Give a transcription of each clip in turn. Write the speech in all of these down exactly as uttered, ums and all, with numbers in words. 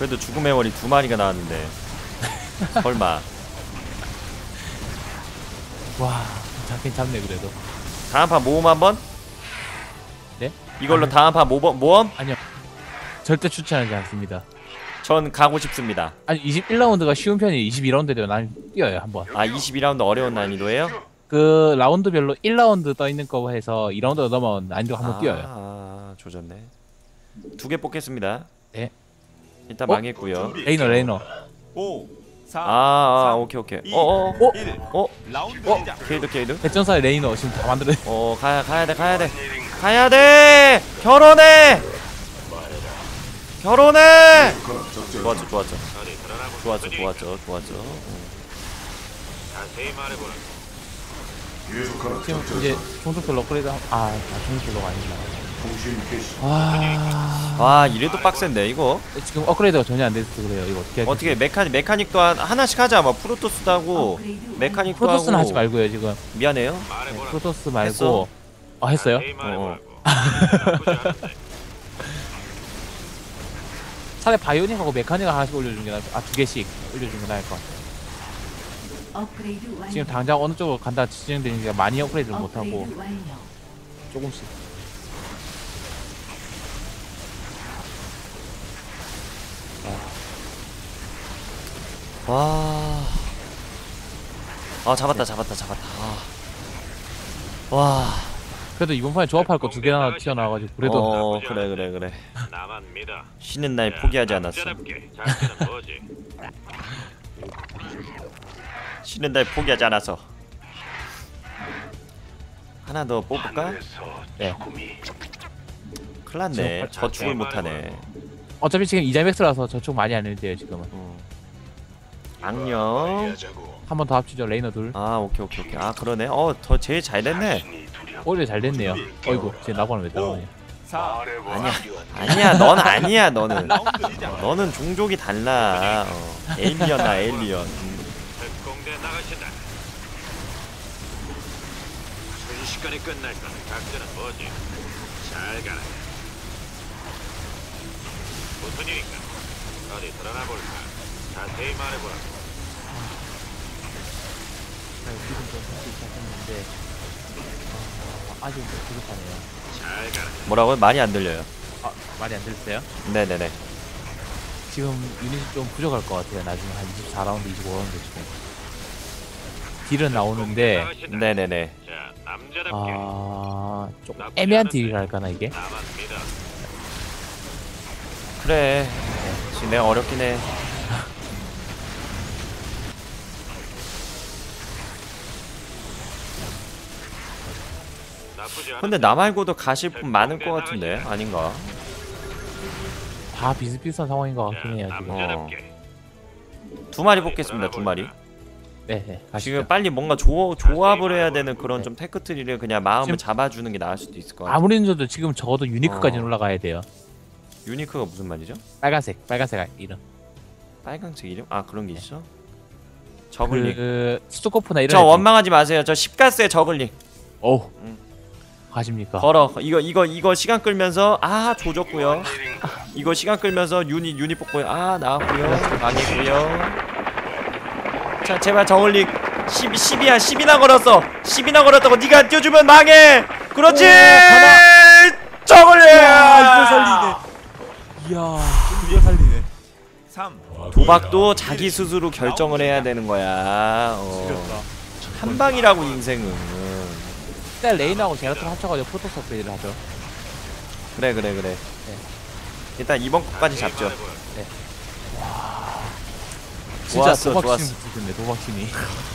그래도 죽음의 월이 두 마리가 나왔는데 설마. 와, 잡긴 잡네 그래도. 다음 판 모험 한번? 네? 이걸로 아니, 다음 판 모범, 모험? 아니요. 절대 추천하지 않습니다. 전 가고 싶습니다. 아니 이십일 라운드가 쉬운 편이 이십이 라운드대로 난 뛰어요 한번. 아 이십이 라운드 어려운 난이도예요? 그 라운드별로 일 라운드 떠 있는 거 해서 이 라운드 넘어온 난이도 한번 아, 뛰어요. 아 조졌네. 두 개 뽑겠습니다. 네. 일단 어? 망했고요. 레이너 레이너. 오, 사, 아, 아 오케이 오케이. 어어 어? 일. 어? 라운드 어? 시작. 케이드 케이드? 대전사의 레이너 지금 다 만들어. 어 가야 가야 돼 가야 돼 가야 돼 결혼해 결혼해. 좋았죠 좋았죠 좋았죠 좋았죠 좋았죠. 자세히 말해보라. 지금 이제 종족별 업그레이드 한... 아, 아 종족별로가 아니구나. 와... 와 이래도 빡센데 이거. 지금 업그레이드가 전혀 안 돼서 그래요. 이거 어떻게 할지. 어떻게 메카닉 메카닉도 한, 하나씩 하자. 뭐 프로토스도 하고 메카닉도 프로토스는 하고. 하지 말고요 지금. 미안해요. 네, 말해보라. 프로토스 말고. 했어? 아 했어요? 자세히 말해보라고. 어. 나쁘지 않은데. 차라리 바이오닉하고 메카닉을 하나씩 올려주는 게 나을 것. 아두 개씩 올려주는 게 나을 것. 업그레이드 완료. 지금 당장 어느 쪽으로 간다 지정되니까 많이 업그레이드를 못 하고 업그레이드 완료. 조금씩. 와. 아 잡았다 잡았다 잡았다. 아. 와. 그래도 이번 판에 조합할 거 두 개나 튀어나와가지고 그래도 어 그래 그래 그래. 나만 믿어. 쉬는 날 포기하지 않았어. 남자답게 자세는 뭐지? 쉬는 날 포기하지 않았어. 하나 더 뽑을까? 네. 큰일났네. 저축을 못하네. 어차피 지금 이자맥스라서 저쪽 많이 안 해도 돼요 지금은. 어. 악령. 한 번 더 합치죠 레이너 둘. 아 오케이 오케이 오케이. 아 그러네. 어더 제일 잘 됐네. 오히려 잘 됐네요. 어이구 지금 나고는 왜 따라오냐. 사, 아니야 아니야 넌 아니야 너는. 라운드 시작. 너는 종족이 달라. 어. 에일리언아 에일리언. 음. 특공대 나가신다. 순식간에 끝날 거다. 작전은 뭐지? 잘 가라. 무슨 일인가? 어디 드러나 볼까? 자세히 말해보라. 지금 좀 할수 있었는데 아직 좀 부족하네요. 잘 가라. 뭐라고요? 말이 안 들려요. 아 말이 안 들렸어요? 네네네. 지금 유닛이 좀 부족할 것 같아요. 나중에 한 이십사 라운드, 이십오 라운드 지금 딜은 나오는데 나가신다. 네네네. 자, 남자답게. 아 조금 애매한 딜이랄까나 이게. 나만 믿어. 그래. 지금 내가 어렵긴 해. 나쁘지 않아. 근데 나 말고도 가실 분 많을 것 같은데 아닌가? 다 비슷비슷한 상황인 것 같긴 해요 지금. 남자답게. 두 마리 뽑겠습니다. 두 마리. 네네 가시죠. 지금 빨리 뭔가 조, 조합을 해야 되는 그런 좀 테크트리를 그냥 마음을 지금- 잡아주는 게 나을 수도 있을 것 같아. 아무리 늦어도 지금 적어도 유니크까지는 어. 올라가야 돼요. 유니크가 무슨 말이죠? 빨간색, 빨간색 이름. 빨강색 이름? 아 그런 게 있어? 저글링. 그 스토커프나 이런. 저 애들. 원망하지 마세요. 저 십가스의 저글링. 오. 음. 가십니까? 걸어. 이거 이거 이거 시간 끌면서 아 조졌고요. 이거 시간 끌면서 유닛 유닛 뽑고요. 아 나왔고요. 망했고요. 자 제발 저글링 십, 십이야 십이나 걸었어. 십이나 걸었다고 네가 뛰어주면 망해. 그렇지. 저글링. 이걸 살리네. 이야, 이걸 살리네. 삼. 도박도 자기 스스로 결정을 해야 되는 거야. 어. 지렸다. 한 방이라고 인생은. 일단 레인하고 제라토를 합쳐가지고 포토스 업그레이드를 하죠. 그래 그래 그래. 일단 이번 거까지 잡죠. 진짜 좋았어, 도박심이 좋았어. 붙었네, 도박심이.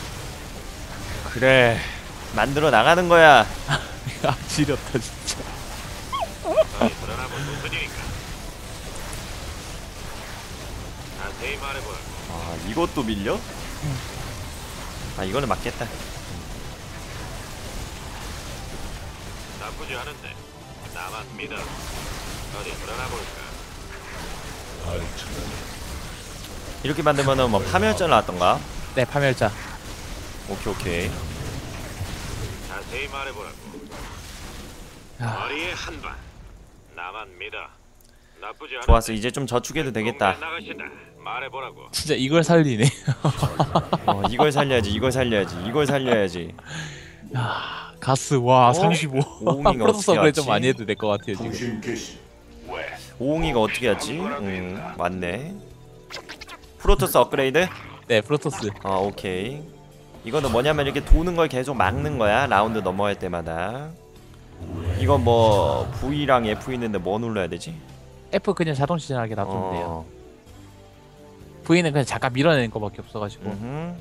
그래 만들어 나가는 거야. 아, 지렸다 진짜. 어디 드러나 볼 무슨 일인가? 자세히 말해보라. 아 이것도 밀려? 아 이거는 맞겠다. 나쁘지 않은데. 나만 믿어. 어디 드러나 볼까? 이렇게 만들면은 뭐 파멸전 나왔던가? 네, 파멸자. 오케이 오케이. 자세히 말해보라고. 야. 머리에 한 방. 나만 믿어. 나쁘지 않아. 좋았어. 이제 좀 저축해도 되겠다. 나가신다. 말해보라고. 진짜 이걸 살리네. 어, 이걸 살려야지. 이걸 살려야지. 이걸 살려야지. 야, 가스 와 어? 삼십오. 오응이가 프로토스 어떻게 업그레이드 좀 왔지? 많이 해도 될 것 같아요 지금. 통신 개시. 오응이가 어떻게 했지? 음, 맞네. 프로토스 업그레이드? 네 프로토스. 어, 오케이. 이거는 뭐냐면 이렇게 도는 걸 계속 막는 거야. 라운드 넘어갈 때마다. 이건 뭐 V랑 F 있는데 뭐 눌러야 되지? F 그냥 자동 시전하게 놔두면 돼요. 어. V는 그냥 잠깐 밀어내는 거밖에 없어가지고. 음흠.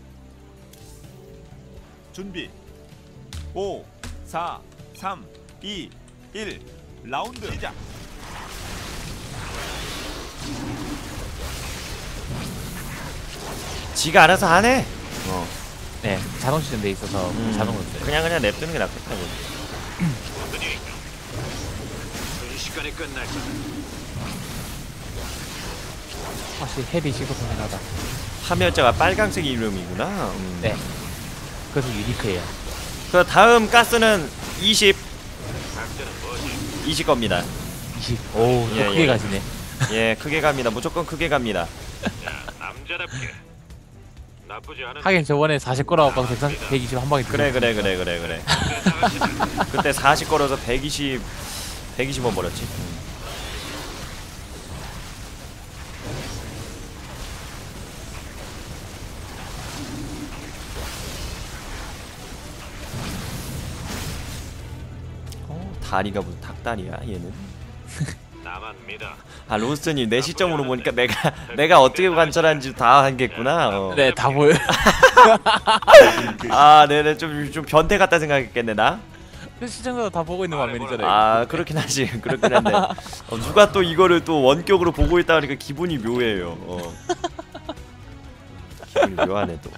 준비. 오, 사, 삼, 이, 일. 라운드 시작. 지가 알아서 안 해. 어. 네 자동 시전돼 있어서 음, 자동으로 써요. 그냥 그냥 냅두는 게 낫겠다고. 무슨 일인가? 순식간에 끝날 거다. 확실히 헤비 시급하긴 하다. 함열자가 빨강색 이름이구나. 음. 네. 그래서 유니크해요. 그 다음 가스는 이십, 작전은 뭐지? 이십 겁니다. 이십. 오, 또 예, 크게 예. 가시네. 예, 크게 갑니다. 무조건 크게 갑니다. 자, 남자답게. 나쁘지 않은. 하긴 저번에 사십 거라고 아까 백이십 한 방에 그래, 그래, 그래, 그래, 그래. 나가신다. 그때 사십 걸어서 백이십, 백이십 원 벌었지. 음. 어, 다리가 무슨 닭다리야, 얘는? 나만 믿어. 아, 로스트님 내 시점으로 보니까 내가 내가 어떻게 관찰한지 다 하겠구나. 어. 네, 다 보여. 아, 네네, 좀 좀 변태 같다 생각했겠네 나. 시청자도 다 보고 있는 화면이잖아요. 아, 그렇긴 하지, 그렇긴 한데 어, 누가 또 이거를 또 원격으로 보고 있다 하니까 기분이 묘해요. 어. 기분이 묘하네 또.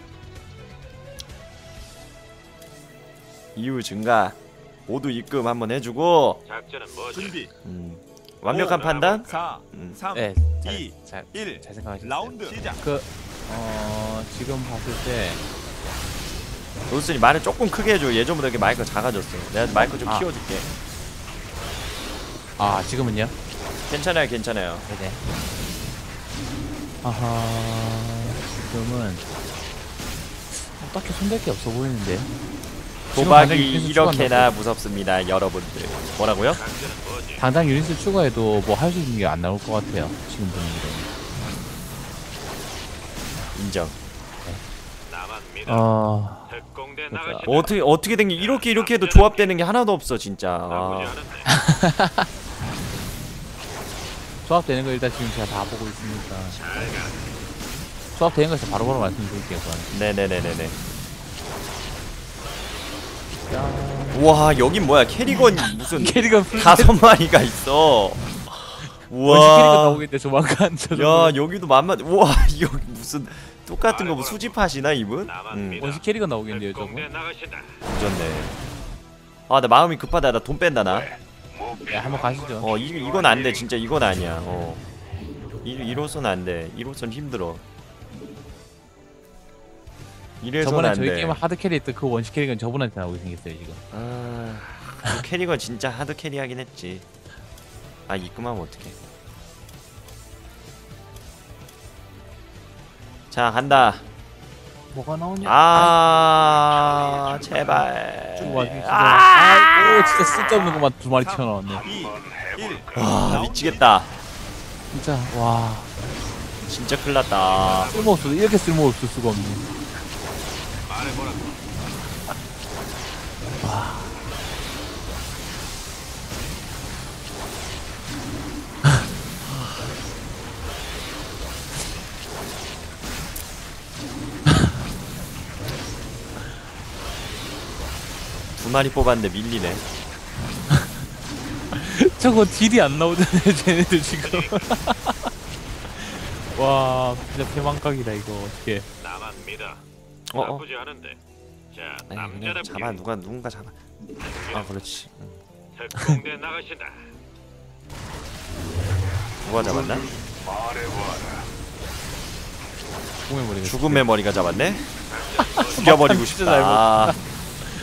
이후 증가, 모두 입금 한번 해주고. 작전은 뭐지? 준비. 음, 완벽한 오, 판단. 사, 음. 삼, 네, 잘, 이, 잘, 일. 잘 생각하셨어요. 라운드 시작. 그, 어, 지금 봤을 때, 로스님 말을 조금 크게 해줘. 예전보다 이렇게 마이크 작아졌어. 내가 마이크 좀 아. 키워줄게. 아, 지금은요? 괜찮아요, 괜찮아요. 네네. 아하, 지금은, 어, 딱히 손댈 게 없어 보이는데. 지금 당장 도박이 유닛을 이렇게나 추가한다고. 무섭습니다, 여러분들. 뭐라고요? 작전은 뭐지? 당장 유닛을 추가해도 뭐 할 수 있는 게 안 나올 것 같아요. 지금 분위기로. 인정. 나만 믿어. 어, 특공대 그렇죠. 나가신다. 어떻게 어떻게 된 게 이렇게 이렇게 해도 조합되는 게 하나도 없어 진짜. 나쁘지 아. 않은데. 조합되는 거 일단 지금 제가 다 보고 있으니까. 잘 가. 조합되는 거 진짜 바로바로 말씀드릴게요. 저는. 네네네네네. 우와, 여긴 뭐야? 캐리건 무슨 캐리건 풀 다섯 마리가 있어. 원시 캐리건 우와. 나오겠는데 조만간 저 야, 여기도 만만. 우와, 여기 무슨 똑같은 거 뭐 수집하시나 이분? 나만 응, 믿어. 원시 캐리건 나오겠는데요 저거. 특공대 나가신다. 좋네. 아, 나 마음이 급하다. 나 돈 뺀다 나. 네, 한번 가시죠. 어, 이 이건 안 돼. 진짜 이건 아니야. 어. 이 이로선 안 돼. 이로선 힘들어. 이래선 저번에 안 저희 돼. 게임 하드 캐리 했던 그 원시 캐리건 저분한테 나오게 생겼어요 지금. 아, 그 캐리건 진짜 하드 캐리하긴 했지. 아, 입금하면 어떡해. 자, 간다. 뭐가 나오냐? 아, 제발. 좀 와중에 진짜. 아, 아이고 진짜 쓸데없는 것만 두 마리 튀어나왔네. 이, 일. 와, 미치겠다. 진짜 와 진짜 큰일 났다. 쓸모없어. 이렇게 쓸모없을 수가 없네. 말해보라고. 두 마리 뽑았는데 밀리네. 저거 딜이 안 나오잖아요 쟤네들 지금. 와 진짜 대망각이다 이거 어떻게. 나만 믿어. 어, 어. 나쁘지 않은데. 자, 아니, 그냥 남자답게. 잡아. 누가 누군가 잡아. 아, 그렇지. 응. 특공대 나가신다. 누가 잡았나? 죽음의 머리가. 죽음의 머리가 잡았네. 죽여버리고 진짜 잘 싶다.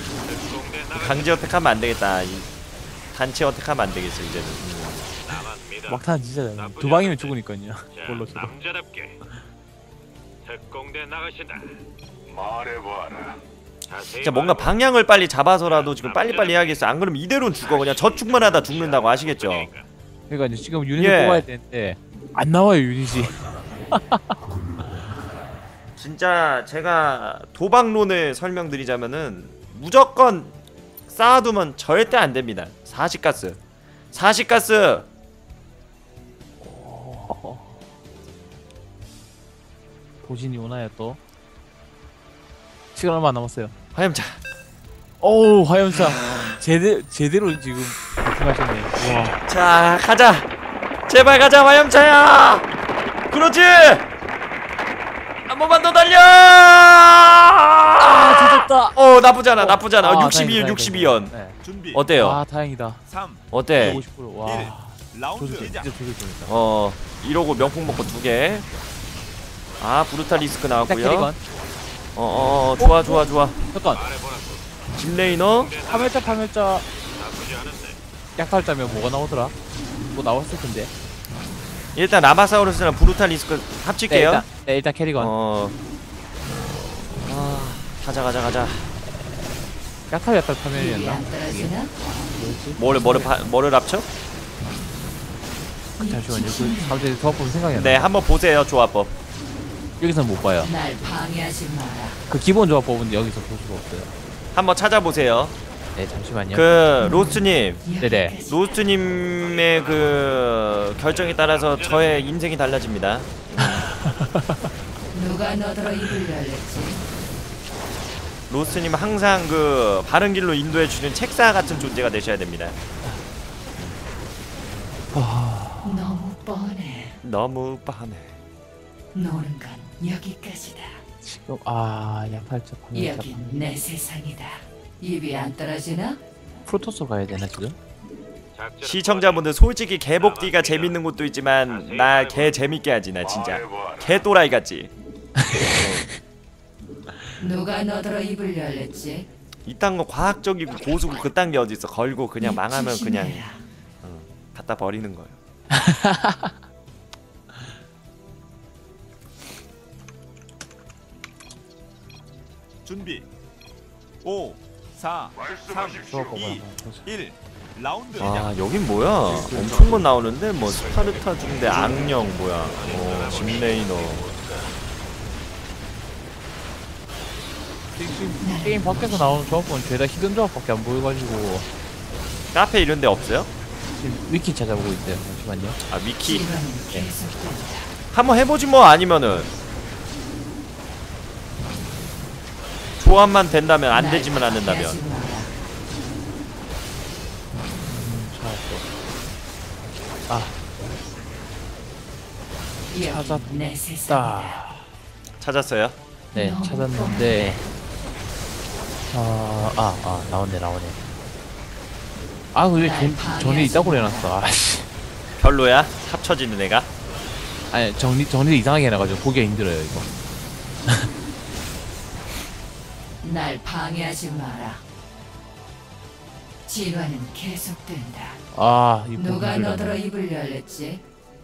특공대 나가. 강제 어택하면 안 되겠다. 이 단체 어택하면 안 되겠어 이제는. 음. 나만 믿어. 갑니다. 막타는 진짜 잘해. 두 방이면 죽으니까요. 볼로 자, 쳐도. 남자답게 특공대 나가신다. 말해봐라. 자세히 진짜 뭔가 말해보라. 방향을 빨리 잡아서라도 지금 빨리빨리 해야겠어. 안 그러면 이대로는 죽어. 그냥 저축만 하다 죽는다고 아시겠죠? 그러니까 이제 지금 유닛을 예. 뽑아야 되는데 안 나와요 유닛이. 진짜 제가 도박론을 설명드리자면은 무조건 쌓아두면 절대 안 됩니다. 사십가스. 사십가스. 도진이 오나요 또? 시간 얼마 안 남았어요. 화염차. 오우 화염차 제대 제대로 지금 발표하셨네. 와. 자, 가자. 제발 가자, 화염차야. 그렇지. 한 번만 더 달려. 아 뒤졌다. 어, 나쁘지 않아, 나쁘지 않아. 아, 육십이 연, 다행이다, 육십이 연. 다행이다. 네. 준비. 어때요? 아 다행이다. 삼, 어때? 오십 퍼센트. 와. 일. 라운드 조절 시작. 진짜 조절 좋다. 어, 이러고 명품 먹고 두 개. 아, 브루탈 리스크 딱 나왔고요. 캐리건. 어, 어, 어, 좋아, 좋아, 좋아. 잠깐. 짐레이너. 파멸자 파멸자 나쁘지 않은데. 약탈자면 뭐가 나오더라? 뭐 나왔을 텐데. 일단 라마사우루스랑 브루탈 리스크 네, 합칠게요. 일단, 네, 일단 캐리건. 어. 아, 가자, 가자, 가자. 약탈 약탈 파멸이었나? 안 떨어지나? 뭐였지? 뭐를 뭐를 파, 뭐를 합쳐? 잠시만요. 그 갑자기 조합법 생각이 안 나. 네, 한번 보세요, 조합법. 여기서는 못 봐요. 날 방해하지 마라. 그 기본 조합법은 여기서 볼 수가 없어요. 한번 찾아보세요. 네, 잠시만요. 그 로스트님, 네네. 로스트님의 그 결정에 따라서 저의 인생이 달라집니다. 누가 너더러 입을 열렸지? 로스트님 항상 그 바른 길로 인도해 주는 책사 같은 존재가 되셔야 됩니다. 너무 뻔해. 너무 뻔해. 노는 건 여기까지다. 지금 아 약탈자 파멸자. 여긴 내 세상이다. 입이 안 떨어지나? 프로토스 가야 되나 지금? 작전은 시청자분들 솔직히 개복디가 재밌는 것도 있지만 나 개 재밌게 하지 나 진짜. 개 또라이 같지. 누가 너더러 입을 열렸지? 이딴 거 과학적이고 고수고 그딴 게 어딨어. 걸고 그냥 망하면 그냥 조심해라. 갖다 버리는 거예요. 준비. 오, 사, 삼, 조합법 이, 한번 보자. 일. 라운드 아 시작. 여긴 뭐야? 엄청 건 나오는데 뭐 스파르타 중대 악령 뭐야? 어 짐레이너. 지금 게임 밖에서 나오는 조합법은 죄다 히든 조합밖에 안 보여가지고 카페 이런 데 없어요? 지금 위키 찾아보고 있어요. 잠시만요. 아 위키 지금은 계속된다. 한번 해보지 뭐. 아니면은 조합만 된다면 안 날 되지만 않는다면. 방해하지 마라. 음, 찾았어. 아, 여긴 찾았다. 내 세상이다. 찾았어요? 네, 너무 찾았는데 아, 아, 아, 나오네, 나오네. 아, 왜 전, 전에 있다고 해놨어. 아씨. 별로야? 합쳐지는 애가? 아니, 정리, 정리 이상하게 해놔가지고 보기가 힘들어요, 이거. 날 방해하지 마라. 진화는 계속된다. 아, 이 누가 보기 너더러 힘들다네. 입을 열렸지?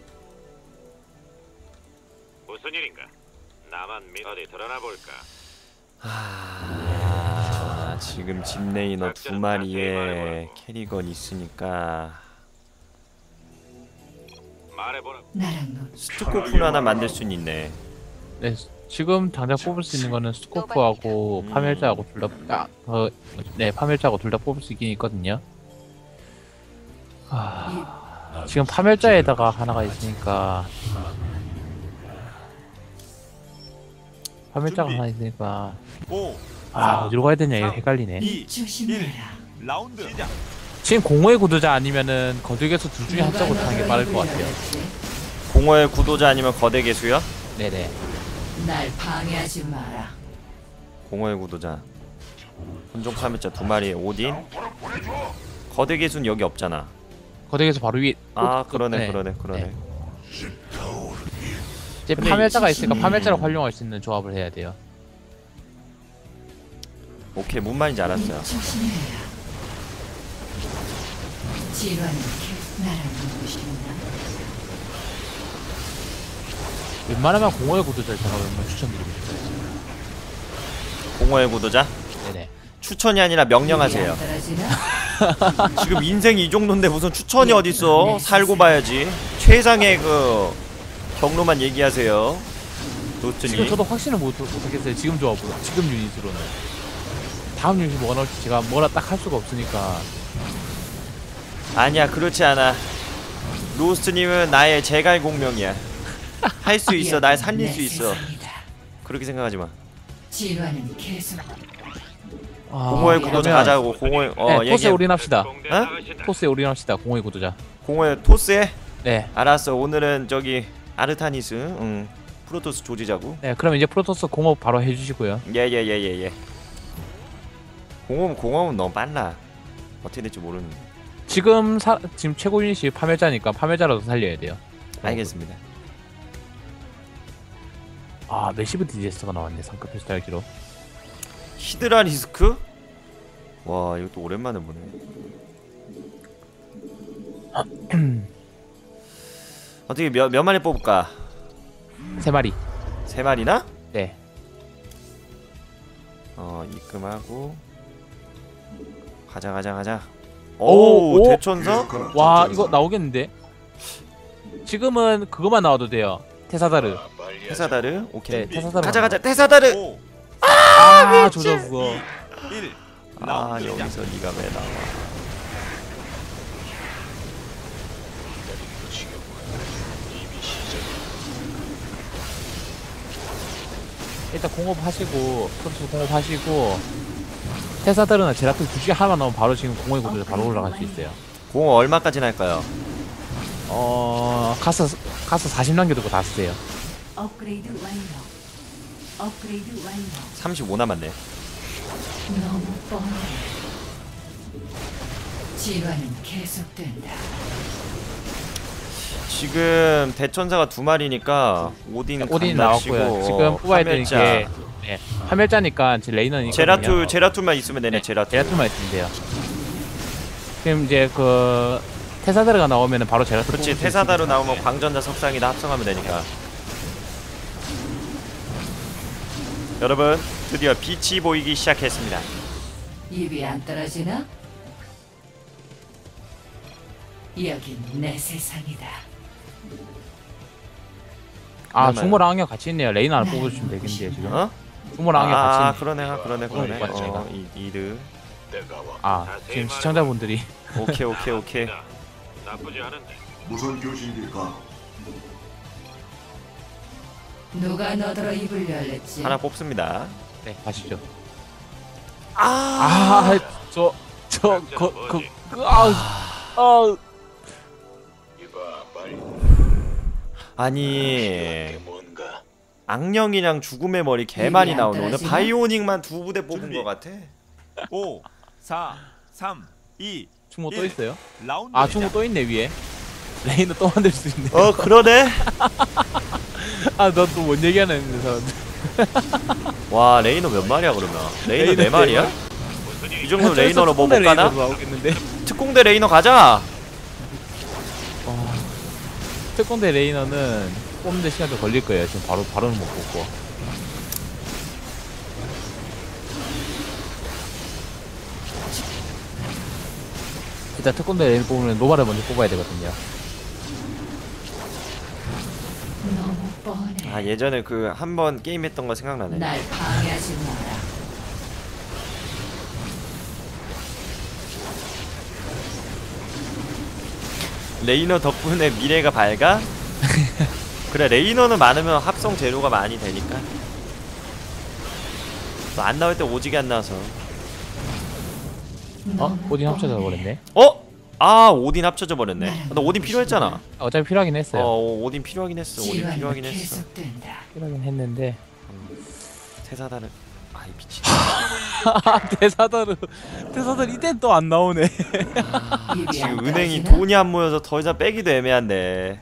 무슨 일인가? 나만 믿 어디 드러나 볼까? 아 지금 짐레이너 두 마리에 캐리건 있으니까 말해보라. 나랑 놀 스투코프 하나 만들 수는 있네. 네, 지금 당장 뽑을 수 있는 거는 스코프하고 음. 파멸자하고 둘 다, 아, 어, 네, 파멸자하고 둘 다 뽑을 수 있긴 있거든요. 아, 지금 파멸자에다가 하나가 있으니까. 파멸자가 준비. 하나 있으니까. 오, 아, 어디로 가야 되냐, 이거 삼, 헷갈리네. 이, 조심해라. 일. 라운드 시작. 지금 공허의 구도자 아니면은 거두개수 둘 중에 한쪽으로 타는 게 빠를 것 같아요. 공허의 구도자 아니면 거대 개수요? 네네. 날 방해하지 마라. 공허의 구도자 혼종 파멸자 두 마리에 오딘. 거대 개수는 여기 없잖아. 거두개수 바로 위에. 아 끝, 그러네 네. 그러네 그러네. 네. 이제 근데 파멸자가 있으니까 음. 파멸자를 활용할 수 있는 조합을 해야 돼요. 오케이 뭔 말인지 알았어요. 조심해라. 진화는 계속 나랑 누구시나? 웬만하면 공허의 구도자를 작업하면 추천드립니다. 공허의 구도자 네네. 추천이 아니라 명령하세요. 입이 안 떨어지나? 지금 인생이 이 정도인데 무슨 추천이 어딨어. 살고 봐야지. 최상의 그 경로만 얘기하세요. 지금 노트니 저도 확신을 못, 못하겠어요. 지금 조합으로. 지금 유닛으로는. 다음 유닛이 뭐가 나올지 제가 뭐라 딱 할 수가 없으니까. 아니야 그렇지 않아. 로스트님은 나의 제갈 공명이야. 할 수 있어. 날 살릴 수 있어. 그렇게 생각하지 마. 진화는 계속. 아, 공허의 구도자 그러면- 가자고. 공허의 어 네, 토스에 얘기. 올인합시다. 공대 어? 나가신다. 토스에 올인합시다. 공허의 구도자. 공허의 토스에. 네. 알았어. 오늘은 저기 아르타니스, 응. 프로토스 조지자고. 네, 그럼 이제 프로토스 공업 바로 해주시고요. 예예예예 예. 공허 공허는 너무 빨라. 어떻게 될지 모르는데. 지금 사, 지금 최고 유닛이 파멸자니까 파멸자라도 살려야 돼요. 알겠습니다. 아, 메시브 디제스터가 나왔네. 상급 패스탈기로. 히드라 리스크? 와 이것도 오랜만에 보네. 어떻게 몇, 몇 마리 뽑을까? 세 마리. 세 마리나? 네. 어 입금하고 가자 가자 가자. 오, 오, 오. 대천사? 와, 이거 나오겠는데? 지금은 그거만 나와도 돼요. 테사다르. 테사다르? 오케이. 네, 테사다르. 가자 가자 테사다르. 오, 아, 조졌어. 일. 아 라운드 시작. 여기서 네가 왜 나와? 일단 공업하시고, 프로토스 공업하시고, 테사다르나 제라툴 둘 중에 하나 나오면 바로 지금 공허의 구도자 바로 올라갈 수 있어요. 공 얼마까지 날까요? 어, 가스, 가스 사십 단계 두고 다 쓰세요. 업그레이드 완료. 업그레이드 완료. 삼십오 남았네. 너무 뻔해. 진화는 계속된다. 지금 대천사가 두 마리니까 오딘 오딘 감당시고, 나왔고요. 지금 뽑아야 되는 파멸자. 게, 네, 파멸자니까 지금 레이너는 제라툴 제라툴만 있으면 되네. 네, 제라툴. 제라툴만 있으면 돼요. 지금 이제 그 테사다르가 나오면은 바로 제라툴 그렇지. 뽑을 수 테사다로 있으니까. 나오면 광전자 석상이 다 합성하면 되니까. 여러분 드디어 빛이 보이기 시작했습니다. 입이 안 떨어지나? 여긴 내 세상이다. 아, 그러면- 주모랑 악녀 같이 있네요. 레이너 하나 뽑아주시면 되겠는데요 지금. 어? 주모랑 악녀 아, 같이 있네. 그러네, 아, 그러네, 그러네. 맞지, 이거. 어, 이 이드. 아, 지금 시청자분들이 오케이, 오케이, 오케이. 나쁘지 않은데. 무슨 교신일까? 누가 너더러 입을 열렸지? 하나 뽑습니다. 네, 가시죠. 아, 아, 저, 저, 그, 그, 그, 아, 아, 아니 악령이랑 죽음의 머리 개 많이 안 나오네. 오늘 떨어지나? 바이오닉만 두 부대 뽑은 준비. 것 같아. 오, 사, 삼, 이. 주모 또 일. 있어요? 라운드 아, 주모 시작. 또 있네 위에. 레이너 또 만들 수 있네. 어, 그러네. 아, 너 또 뭔 얘기하는 데서. 와, 레이너 몇 마리야 그러면? 레이너 레이너 네 마리야? 무슨 일? 이 정도 레이너로 뭐 못 레이너 가나? 나오겠는데. 특공대 레이너 가자. 특공대 레이너는 뽑는데 시간 좀 걸릴 거예요. 지금 바로 바로는 못 뽑고. 일단 특공대 레이너 뽑으면 노바를 먼저 뽑아야 되거든요. 너무 뻔해. 아, 예전에 그 한 번 게임 했던 거 생각나네. 날 방해하지 마라. 레이너 덕분에 미래가 밝아? 그래, 레이너는 많으면 합성 재료가 많이 되니까. 또 안 나올 때 오지게 안 나와서. 어? 너무 오딘 합쳐져 뻔해. 버렸네. 어? 아, 오딘 합쳐져 버렸네. 너 오딘 필요했잖아. 어차피 필요하긴 했어요. 어, 오딘 필요하긴 했어. 오딘 진화는 필요하긴 했어. 계속된다. 필요하긴 했는데. 테사다르. 아이 미친. 대사다르 대사다르 이땐 또 안 나오네. 입이 지금 안 은행이 떨어지나? 돈이 안 모여서 더 이상 빼기도 애매한데.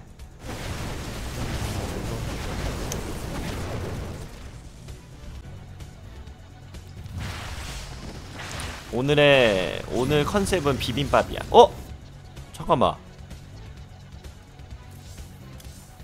오늘의 오늘 컨셉은 비빔밥이야. 어? 잠깐만.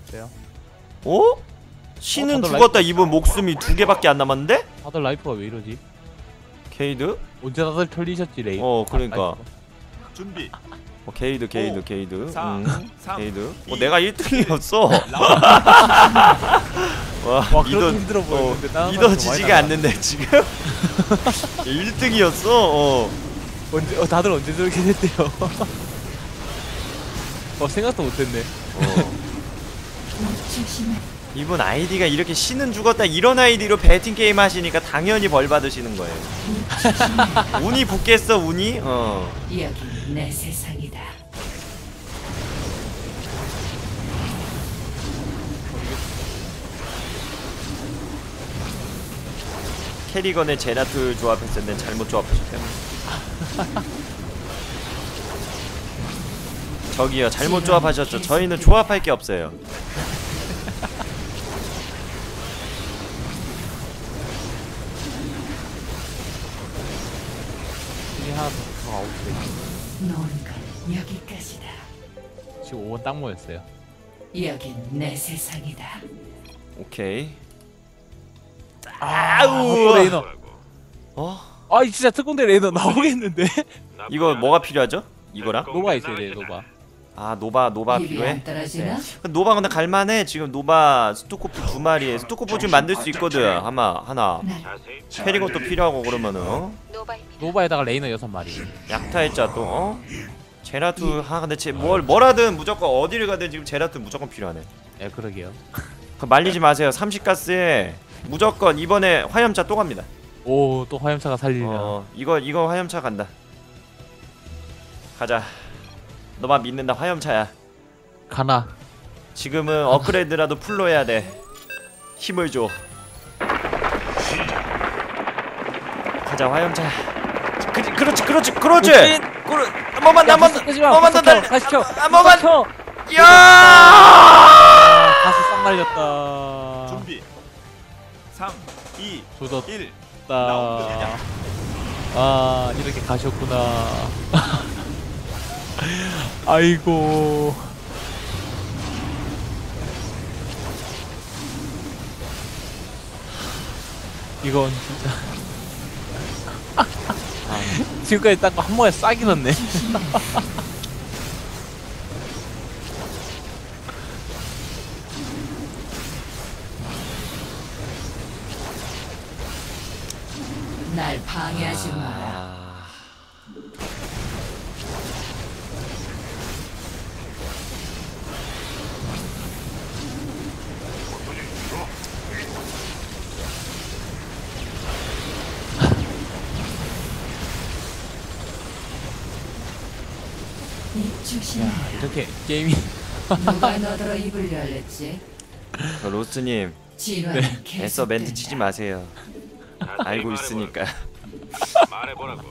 있어요. 어? 신은 어, 다들 죽었다. 이분 목숨이 두 개밖에 안 남았는데? 다들 라이프가 왜 이러지? 게이드? 언제 다들 털리셨지 레이? 어, 그러니까. 준비. 어, 게이드 게이드 오, 게이드. 사, 응. 삼, 게이드. 어, 이, 내가 일 등이었어. 라운드. 와, 와, 믿어, 그렇게 힘들어 보였는데 어, 다른 믿어지지가 사람도 많이 않는데 지금 일 등이었어. 어. 언제 어, 다들 언제 저렇게 됐대요? 어 생각도 못했네. 어. 조심해. 이분 아이디가 이렇게 신은 죽었다 이런 아이디로 배팅 게임 하시니까 당연히 벌 받으시는 거예요. 운이 붙겠어 운이? 어. 여기 내 세상이다. 캐리건의 제라툴 조합했었는데 잘못 조합하셨대요. 저기요 잘못 조합하셨죠. 저희는 조합할 게 없어요. 이게 하나 더 아홉 개. 노는 건 여기까지다. 지금 오 원 딱 모였어요. 여긴 내 세상이다. 오케이. 아우 레이너. 어? 아 진짜 특공대 레이너 나오겠는데? 이거 뭐가 필요하죠? 이거랑? 노바 있어야 돼 노바. 아 노바 노바 입이 필요해? 안 떨어지나? 노바 근데 갈만해. 지금 노바 스투코프 두 마리에 스투코프 지금 만들 수 있거든. 아마 하나 날 자세히 캐리건도 필요하고 그러면은 어? 노바에다가 레이너 여섯 마리. 약타했자 또 어? 제라툴 하 근데 제 뭘 뭐라든 무조건 어디를 가든 지금 제라툴 무조건 필요하네. 예 그러게요. 그 말리지 마세요. 삼십 가스에 무조건 이번에 화염차 또 갑니다. 오 또 화염차가 살리냐. 어 이거 이거 화염차 간다. 가자. 너만 믿는다. 화염차야. 가나. 지금은 업그레이드라도 풀로 해야 돼. 힘을 줘. 가자 화염차. 그, 그렇지 그렇지 그렇지. 그렇 한 번만 한 번만 한 번만 더 날려. 다시 켜. 한 번만. 켜. 야! 아, 가스 싹 날렸다. 준비. 삼, 이, 조졌다. 일. 라운드 시작. 아 이렇게 가셨구나. 아이고. 이건 진짜. 지금까지 딴 거 한 번에 싹 잃었네. 날 방해하지 마라. 아. 입 조심해. 이렇게 게임이. 누가 너더러 입을 열렸지? 그 로스님 진화는 애써 계속 멘트 치지 마세요. 알고 있으니까. 말해보라고.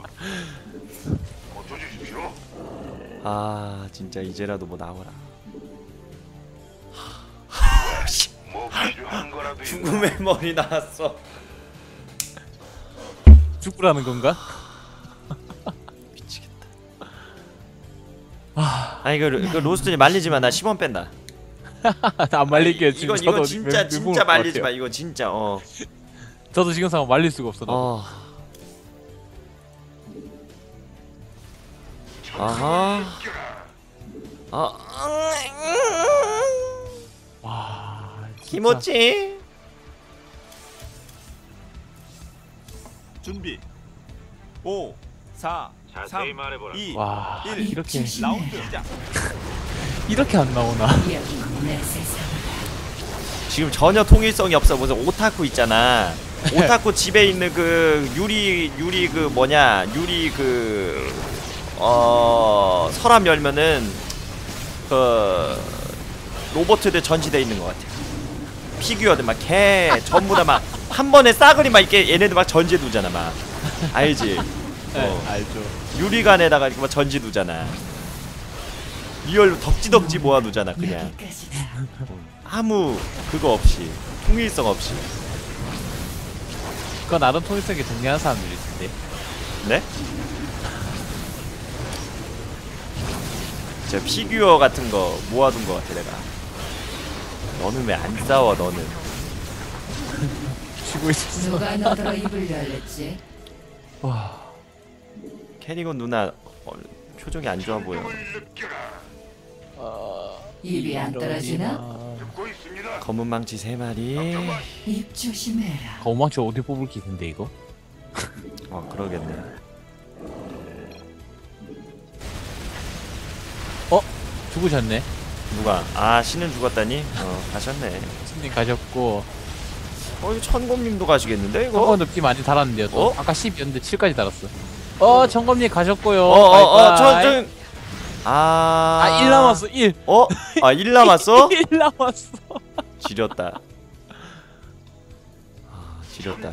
아 진짜 이제라도 뭐 나오라. 죽음의 머리 나왔어. 죽부라는 건가? 미치겠다. 아니 그, 그 로스트님 말리지 마. 나 십 원 뺀다. 안 말릴게요. 지금 이건 저도 이건 진짜 멘붕 올 진짜 것 말리지 마. 같아요. 이거 진짜 어. 저도 지금 상황 말릴 수가 없어. 나도. 어. 아하. 아. 와. 진짜. 키모치. 준비. 오, 사, 삼, 자세히 말해보라. 이, 와 일. 이렇게 라운드 시작. 이렇게 안 나오나? 여긴 내 세상이다. 지금 전혀 통일성이 없어. 무슨 오타쿠 있잖아. 오타쿠 집에 있는 그 유리 유리 그 뭐냐 유리 그 어 서랍 열면은 그 로봇들 전시돼 있는 것 같아. 피규어들 막 개 전부 다 막 한 번에 싸그리 막 이렇게 얘네들 막 전시해 두잖아 막. 알지? 네, 어. 알죠. 유리관에다가 이렇게 막 전시 두잖아. 리얼로 덕지덕지 모아 두잖아 그냥. 여기까지다. 아무 그거 없이 통일성 없이. 그거 나름 통일성이 정리하는 사람들이 있는데. 네? 저 피규어 같은 거 모아둔 거 같아 내가. 너는 왜 안 싸워 너는? 쉬고 있었어. 누가 너더러 입을 열렸지? 와. 캐리건 누나 어, 표정이 안 좋아 보여. 입이 안 떨어지나? 검은 망치 세 마리. 입 조심해라. 거망치 어디 뽑을 게 있는데 이거? 어 그러겠네. 어? 죽으셨네. 누가? 아 신은 죽었다니? 어 가셨네. 스님 가셨고. 어 이거 천곰님도 가시겠는데 이거? 청검 느낌 많이 달았는데요. 또. 어? 아까 십이었는데 칠까지 달았어. 어, 청검님 가셨고요. 어어어 바이바이. 저 좀. 아. 아, 일 남았어. 일. 어? 아 일 남았어? 일 남았어. 지렸다. 아 지렸다.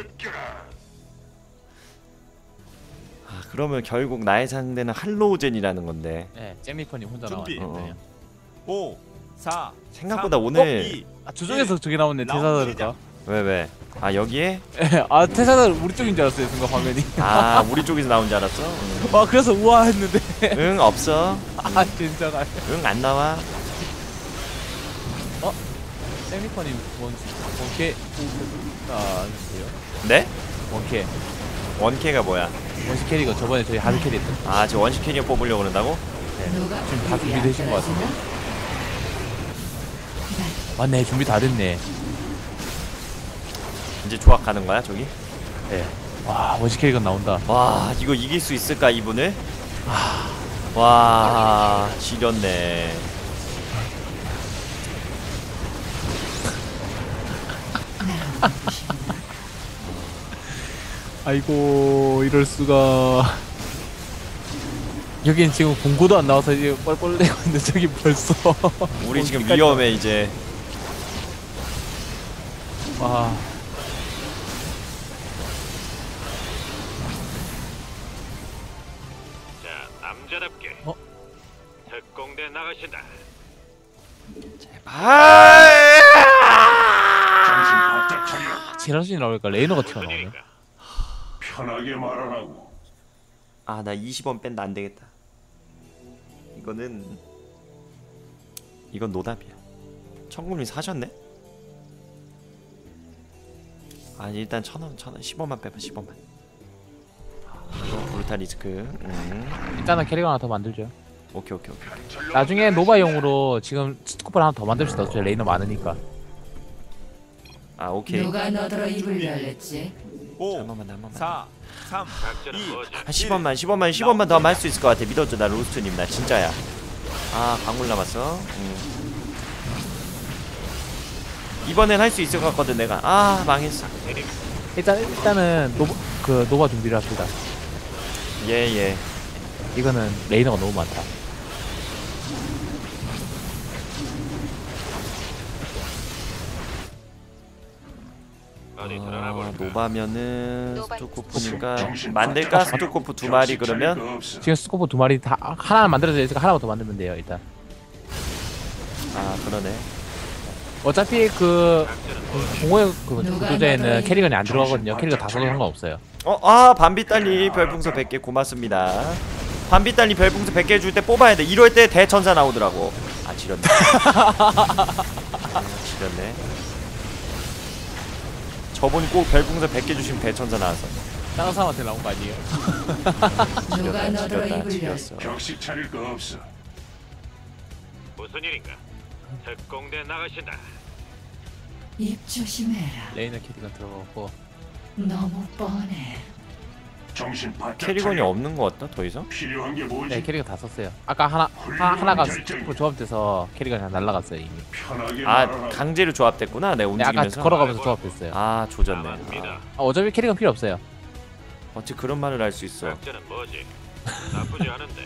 아 그러면 결국 나의 상대는 할로우젠이라는 건데. 네, 잼미퍼님 혼자 준비. 나왔네요. 오, 사, 생각보다 삼, 오늘- 이. 아, 조정에서 저기 나오네. 테사다르가. 왜 왜? 아 여기에? 아, 테사다르 우리 쪽인 줄 알았어요. 순간 화면이. 아 우리 쪽에서 나온 줄 알았어? 응, 와, 그래서 우와 했는데. 응 없어. 아, 진짜가. 응 안 나와. 잼미퍼님 원 원캐 아, 아니세요? 네? 원캐. 원캐가 뭐야? 원시 캐리가 저번에 저희 하드 캐리 했던. 아 지금 원시 캐리어 뽑으려고 그런다고? 누가 지금 다 입이 안 준비되신 것 같은데? 떨어지나? 맞네, 준비 다 됐네. 이제 조합하는 거야 저기? 네. 와, 원시 캐리가 나온다. 와 이거 이길 수 있을까 이분을? 와 지렸네. 아이고, 이럴 수가. 여긴 지금 공고도 안 나와서 이제 뻘뻘대고 있는데 저기 벌써. 우리 지금 어디까지 위험해 이제. 와. 자, 남자답게. 어? 특공대 나가신다. 아! 바짝 차려. 제라신이 나올까? 레이너가 튀어나오네. 무슨일인가? 편하게 말하라고. 아나 이십 원 뺀다 안 되겠다. 이거는 이건 노답이야. 천금님 사셨네? 아 일단 천 원, 천 원, 십 원만 빼봐, 십 원만. 브루탈 리스크. 음. 일단은 캐리가 하나 더 만들죠. 오케이 오케이 오케이. 나중에 노바용으로 지금 스코프를 하나 더 만들시다. 어차피 레이너 많으니까. 아 오케이. 누가 너더러 입을 열렸지? 오, 한 번만 한 번만. 사, 삼, 작전은 이. 뭐지? 한 십 원만, 십 원만, 십 원만 더 하면 할 수 있을 것 같아. 믿어줘, 나 로스트님, 나 진짜야. 아, 광물 남았어. 음. 이번엔 할 수 있을 것 같거든, 내가. 아, 망했어. 일단 일단은 노바 그 노바 준비를 합시다. 예, 예. 이거는 레이너가 너무 많다. 어디 아, 드러나볼까? 노바면은 스토코프니까 정신 만들까? 바짝 스토코프 두 마리 정신 차릴 그러면? 거 없어. 지금 스코프 두 마리 다 하나 만들어져 있으니까 하나만 더 만들면 돼요. 일단. 아, 그러네. 어차피 그 작전은 뭐지? 공호의 그 누가 구조자에는 나를 캐리건이 안 들어가거든요. 캐리가 다 써도 상관없어요. 어, 아, 밤비딸리 별풍선 백 개 고맙습니다. 밤비딸리 별풍선 백 개 줄 때 뽑아야 돼. 이럴 때 대천사 나오더라고. 아, 지렸네. 아, 지렸네. 저분 꼭 별풍선 백 개 주시면 대천사 나왔어. 다른 사람한테 나온 거 아니에요? 누가 너더러 지렸다, 입을 지렸어. 열렸지? 격식 차릴 거 없어. 무슨 일인가? 특공대 나가신다. 입 조심해라. 레이너 캐리건 들어가고. 너무 뻔해. 정신 바짝 캐리건이 차려. 없는 거 같다, 더 이상? 필요한 게 뭐지? 네, 캐리건 다 썼어요. 아까 하나 하나 하나가 스코프 조합돼서 캐리건이 그냥 날라갔어요 이미. 편하게 아, 말하라고. 강제로 조합됐구나, 내가 네, 아까 움직이면서. 걸어가면서 조합됐어요. 아, 조졌네. 남았습니다. 아, 아, 어차피 캐리건 필요 없어요. 어찌 그런 말을 할 수 있어. 작전은 뭐지? 나쁘지 않은데.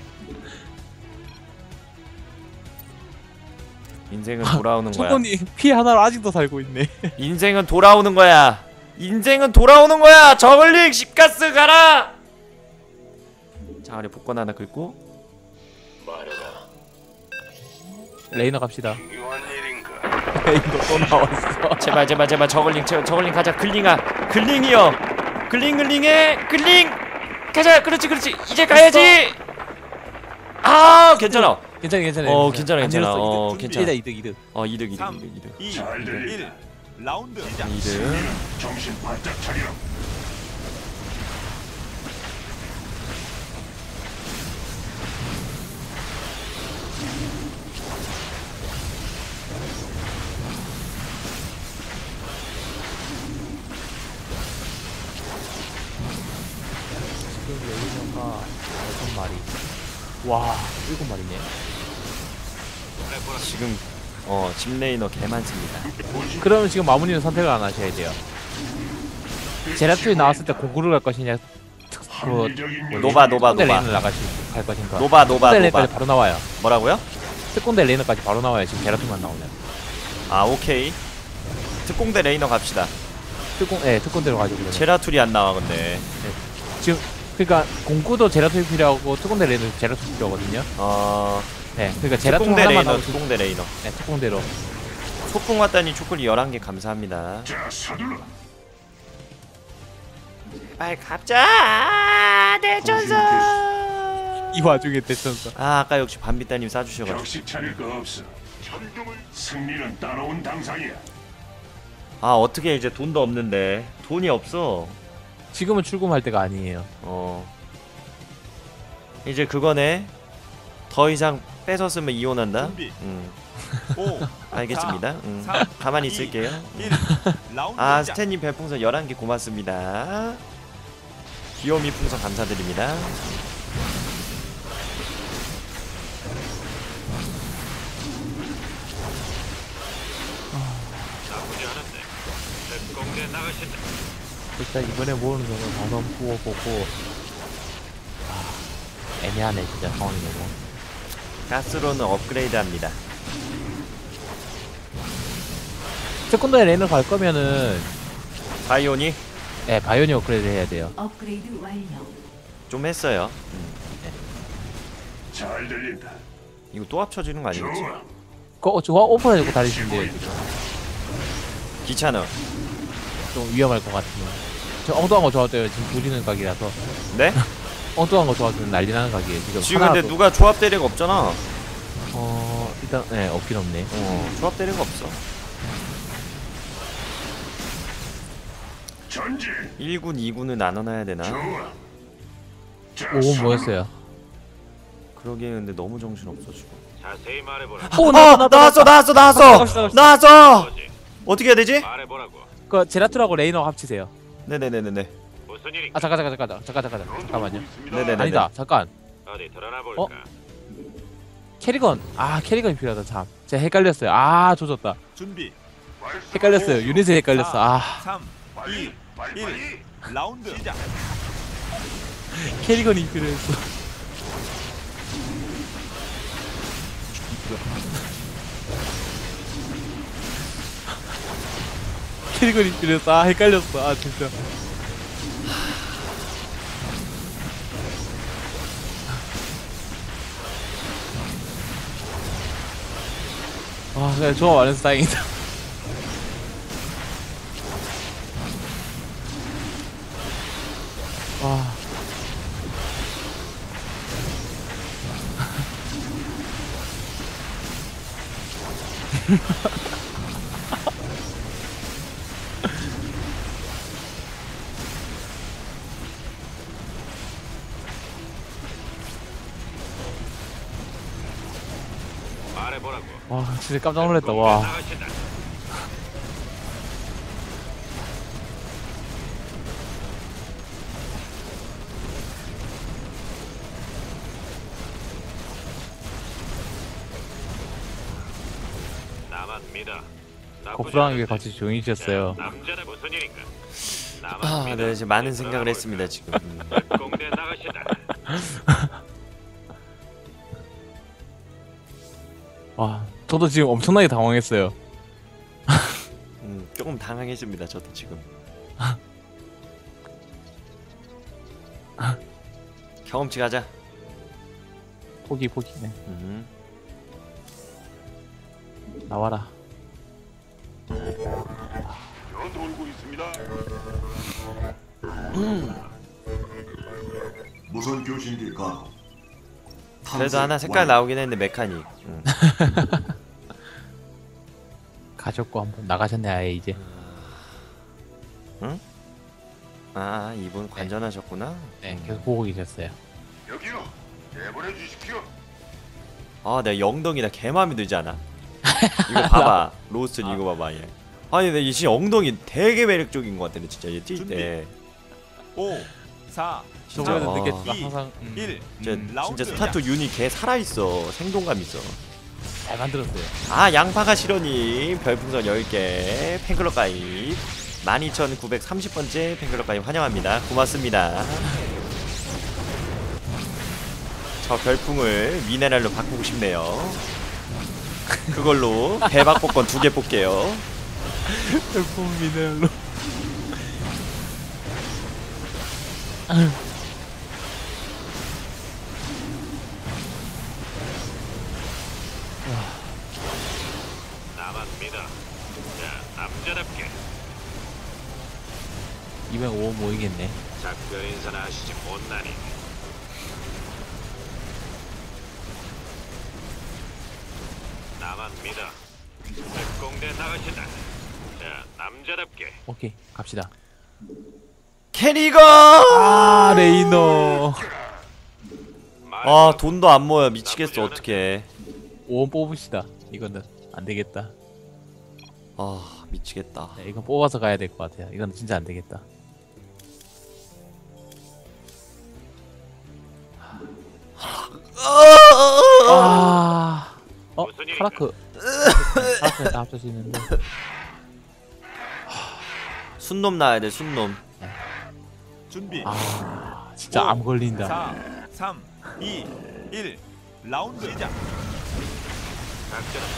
인생은 돌아오는 거야. 청돈이 피 하나로 아직도 살고 있네. 인생은 돌아오는 거야. 인생은 돌아오는 거야. 저글링 십가스 가라. 자, 우리 복권 하나 긁고. 말해라. 레이너 갑시다. 중요한 일인가? 레이너 또 나왔어. 제발 제발 제발 저글링 저, 저글링 가자. 글링아. 글링이요. 글링 글링해. 글링. 가자. 그렇지 그렇지. 이제 가야지. 아, 괜찮아. 괜찮아 괜찮아. 어, 괜찮아, 안 괜찮아. 잃었어, 어, 이득. 괜찮아. 이득 이득 이득. 어 이득 이득 삼, 이득 이득 이, 잘 들린다. 일. 라운드 시작. 이득. 승리는 정신 바짝 차리라. 지금 레이너가 여섯 마리. 와 일곱 마리네. 지금 어 집레이너 개 많습니다. 그러면 지금 마무리는 선택을 안 하셔야 돼요. 제라툴이 나왔을 때 공구를 갈 것이냐, 특, 그 합리적인 노바 노바 특공대 노바 레인을 나가시 갈 것인가. 노바 노바 특공대 노바 레인까지 바로 나와요. 뭐라고요? 특공대 레이너까지 바로 나와요. 지금 제라툴만 나오면. 아 오케이. 특공대 레이너 갑시다. 특공, 예, 특공대로 가지고 그러면. 제라툴이 안 나와 근데. 지금 그러니까 공구도 제라툴이 필요하고 특공대 레이너 제라툴 필요하거든요. 어 네, 그러니까 제라툴 특공대 하나만 레이너 나오면 특공대 레이너. 네, 특공대로. 소풍 왔다니 초콜릿 열한 개 감사합니다. 자, 서둘러. 빨리 갑자 대천사. 이 와중에 대천사. 아 아까 역시 반비따님 싸주셔가지고. 격식 차릴 거 없어. 승리는 따라온 당상이야. 아 어떻게 이제 돈도 없는데 돈이 없어. 지금은 출금할 때가 아니에요. 어 이제 그거네. 더 이상 뺏어 쓰면 이혼한다. 준비. 음 오, 알겠습니다. 음 삼, 가만히 이, 있을게요. 일. 라운드 아 시작. 스탠님 별풍선 열한 개 고맙습니다. 귀요미 풍선 감사드립니다. 나쁘지 않은데. 특공대 나가신다. 일단 이번에 모으는 거는 다섯 부어보고. 아, 애매하네 진짜 상황이 너무. 가스로는 업그레이드합니다. 특공대 레이너 갈 거면은 바이오니 예, 바이오니 업그레이드 해야 돼요. 업그레이드 완료. 좀 했어요. 잘 들린다. 이거 또 합쳐지는 거 아니겠지? 좋아. 그거 저거 오픈해주고 다니시면 돼요. 지금. 귀찮아. 좀 위험할 것 같으면. 저 엉뚱한 거 좋아할 지금 부리는 각이라서. 네? 엉뚱한 거 좋아하면 난리 나는 각이에요. 지금. 지금 하나도- 근데 누가 조합 대리가 없잖아. 어 일단 네 없긴 없네. 어 조합 대리가 없어. 전진. 일 군, 이 군을 나눠놔야 되나? 좋아. 자, 오건 서둘러. 뭐였어요? 그러기에 근데 너무 정신 없어 지금. 자세히 말해보라. 오 아 나왔어 나왔어 나왔어 갑시다, 갑시다. 나왔어. 뭐지? 어떻게 해야 되지? 말해보라고. 그 제라툴하고 레이너 합치세요. 네네네네네. 무슨 일인가? 아 잠깐 잠깐 잠깐 잠깐 잠깐 잠깐 잠깐만요. 네네네. 아니다 잠깐. 어디 드러나 볼까? 캐리건 아 캐리건이 필요하다 참. 제가 헷갈렸어요. 아 조졌다. 준비. 헷갈렸어요. 유닛에 헷갈렸어. 아 삼, 이, 빨리 일. 빨리. 라운드 시작. 캐리건이 필요했어. 캐리건이 필요했어. 아 헷갈렸어. 아 진짜. 아 그냥 조합 안 해서 다행이다. 와. 말해보라고. 와 진짜 깜짝 놀랐다. 와. 나가신다. 나만 믿어. 나쁘지 거프랑에게 않은데. 같이 조용히 계셨어요. 남자는 무슨 일인가? 나만 아, 믿어. 네 지금 많은 생각을 드러나 했습니다 볼까? 지금. 음. 특공대 나가신다. 와 저도 지금 엄청나게 당황했어요. 음, 조금 당황했습니다 저도 지금. 경험치 가자. 포기 포기. 네. 음. 나와라. 돌고 있습니다. 무선 교신기 가동. 그래도 하나 색깔 나오긴 했는데 메카닉. 응. 가셨고 한번 나가셨네 아예 이제. 아 이분 관전하셨구나. 네 계속 보고 계셨어요. 여기요. 내보내 주십시오. 아 내가 영덩이나 개 마음에 들지 않아? 이거 봐봐 로스트 이거 봐봐 얘. 아니 근데 이 진짜 엉덩이 되게 매력적인 것 같아 진짜 얘 뛸 때. 오, 사, 진짜, 저번에도 와. 느꼈지만 이, 항상 음, 일. 진짜, 음, 라운드 진짜 스타트 유닛 개 살아있어. 생동감 있어. 잘 만들었어요. 아 양파가 실어님 별풍선 열 개 팬클럽 가입 만 이천구백삼십 번째 팬클럽 가입 환영합니다. 고맙습니다. 저 별풍을 미네랄로 바꾸고 싶네요. 그걸로 대박 복권 두 개 뽑게요. 별풍 미네랄로. 나만 믿어. 자, 남자답게 이백오 모이겠네. 작별 인사나 하시지 못나니. 나만 믿어. 특공대 나가신다. 자, 남자답게. 오케이 갑시다. 캐리건! 아 레이너. 아 돈도 안 모여 미치겠어 어떡해. 오원 뽑읍시다. 이거는 안 되겠다. 아 미치겠다. 네, 이건 뽑아서 가야 될 것 같아요. 이건 진짜 안 되겠다. 아, 어 무슨 일인가? 카라크. 카라크 다 합쳐서 있는데. 순놈 나야 돼 순놈. 준비. 아 진짜 오, 암 걸린다. 사, 삼, 이, 일. 라운드 시작. 작전은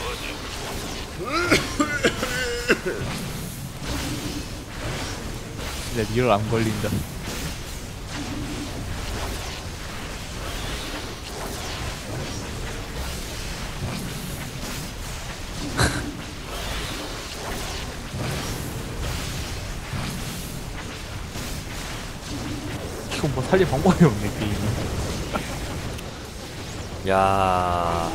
뭐지? 진짜 리얼 암 걸린다. 이거 뭐 살릴 방법이 없네 게임이. 야.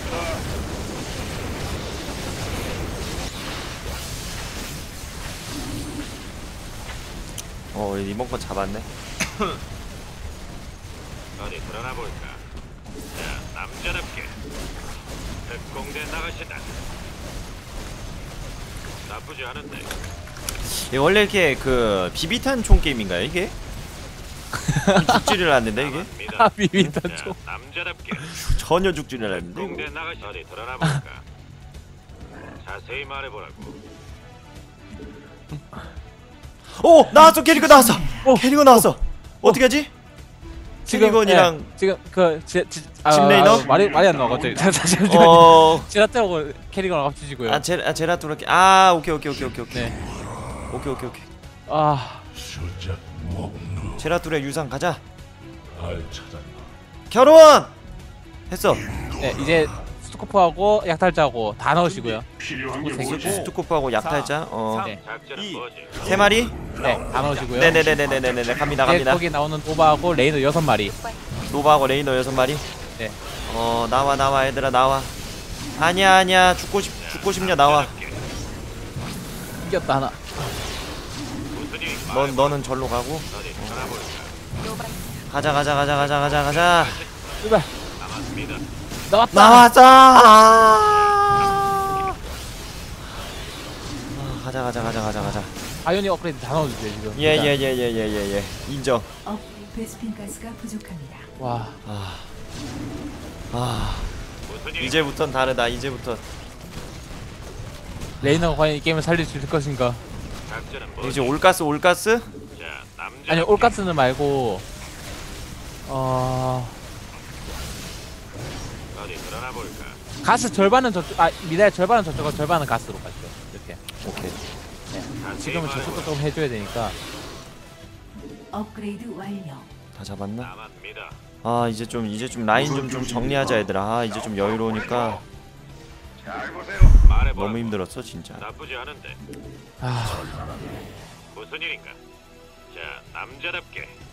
어 이번 건 잡았네. 어디 드러나 볼까? 자, 남자답게 특공대 나가신다. 나쁘지 않은데. 이게 원래 이렇게 그 비비탄 총 게임인가요 이게? 죽지를 않는데 이게? 나만 믿어. 아 비비탄 자, 좀. 남자답게 전혀 죽지를 않는데 특공대 이거? 나가시. 어디 드러나 볼까? 자세히 말해보라고. 오 나왔어 캐리건 나왔어. 어. 캐리건 나왔어. 어떻게 하지? 캐리건이랑 예, 지금 그 지, 지, 아, 집 레이너? 아, 말이 말이 안 나와 갑자기. 잠시만요. 어. 제라떼하고 캐리건 합치시고요. 아 제라 아, 제라토르 아 오케이 오케이 오케이 오케이 오케이 네. 오케이 오케이 오케이 아 수작 먹누 제라토르의 유상 가자. 알 찾았나. 결혼 했어. 네, 이제 스코프하고 약탈자하고 다 넣으시고요. 필요한 게 세 개. 뭐지? 스투코프하고 약탈자 어세 네. 작전은 이. 뭐지? 마리. 네, 다 넣으시고요. 네네네네네네 갑니다 이제 갑니다. 거기 나오는 노바하고 레이너 여섯 마리. 노바하고 레이너 여섯 마리. 네. 어 나와 나와 얘들아 나와. 아니야 아니야 죽고 싶 죽고 싶냐 나와. 이겼다 하나. 무슨 일이 넌 너는 절로 가고. 어디 드러나 볼까? 가자 가자 가자 가자 가자 가자. 출발. 나만 믿어. 나왔다. 나왔어. 아, 가자 가자 가자 가자 가자. 아이오닉 업그레이드 다 넣어주세요 지금. 예 예 예 예 예 예 예 인정. 업 베스핀 가스가 부족합니다. 와. 아, 아 무슨 일이 이제부턴 다르다. 이제부터 레이너가 과연 이 게임을 살릴 수 있을 것인가? 작전은 뭐지? 이제 올가스 올가스? 자, 남자. 아니 올가스는 말고 어 어디 드러나 볼까? 가스 절반은 저쪽, 아 미달 절반은 저쪽과 절반은 가스로 가죠. 이렇게. 오케이. 자세히 지금은 말해보라고. 저쪽도 좀 해줘야 되니까. 업그레이드 완료. 다 잡았나? 나만 믿어. 아 이제 좀 이제 좀 라인 좀 좀 정리하자 얘들아. 아 이제 좀 여유로우니까 잘 보세요. 말해보라고. 너무 힘들었어 진짜. 나쁘지 않은데. 아 무슨 일인가? 자, 남자답게